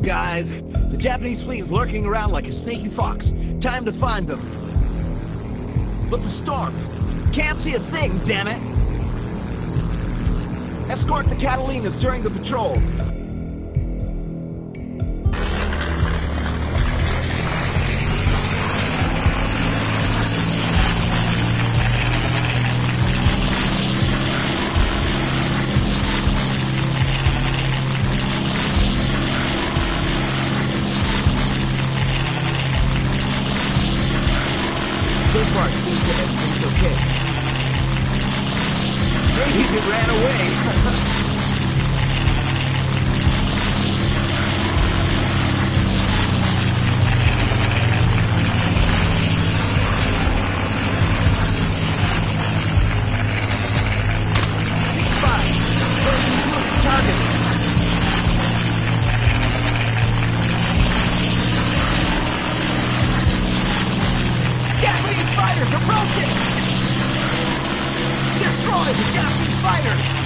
guys. The Japanese fleet is lurking around like a sneaky fox. Time to find them. But the storm. Can't see a thing, damn it! Escort the Catalinas during the patrol. So far, it seems that everything's okay. Maybe it ran away. C-spot. Target. Japanese fighters approaching! Destroy the Japanese fighters!